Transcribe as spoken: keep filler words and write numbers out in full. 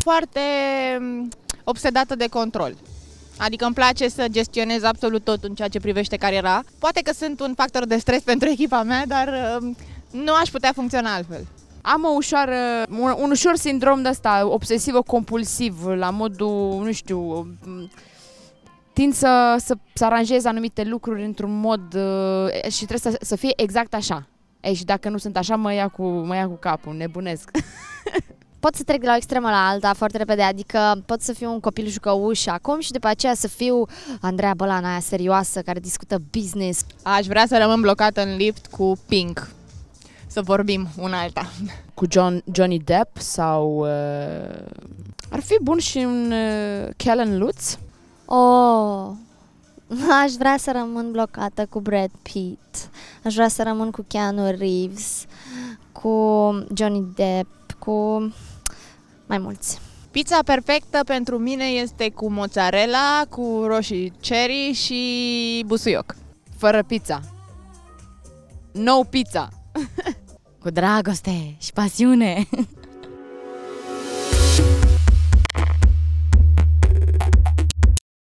foarte obsedată de control. Adică îmi place să gestionez absolut tot în ceea ce privește cariera. Poate că sunt un factor de stres pentru echipa mea, dar nu aș putea funcționa altfel. Am o ușoară, un, un ușor sindrom de ăsta, obsesiv-compulsiv, la modul, nu știu, tind să, să, să aranjez anumite lucruri într-un mod uh, și trebuie să, să fie exact așa. Ei, și dacă nu sunt așa, mă ia cu, mă ia cu capul, nebunesc. Pot să trec de la o extremă la alta foarte repede, adică pot să fiu un copil jucăuș acum și după aceea să fiu Andreea Bălana, aia serioasă, care discută business. Aș vrea să rămân blocată în lift cu Pink, să vorbim una alta. Cu John, Johnny Depp sau... Uh, ar fi bun și un uh, Kellen Lutz? Oh, aș vrea să rămân blocată cu Brad Pitt, aș vrea să rămân cu Keanu Reeves, cu Johnny Depp, cu mai mulți. Pizza perfectă pentru mine este cu mozzarella, cu roșii cherry și busuioc. Fără pizza. No pizza. Cu dragoste și pasiune.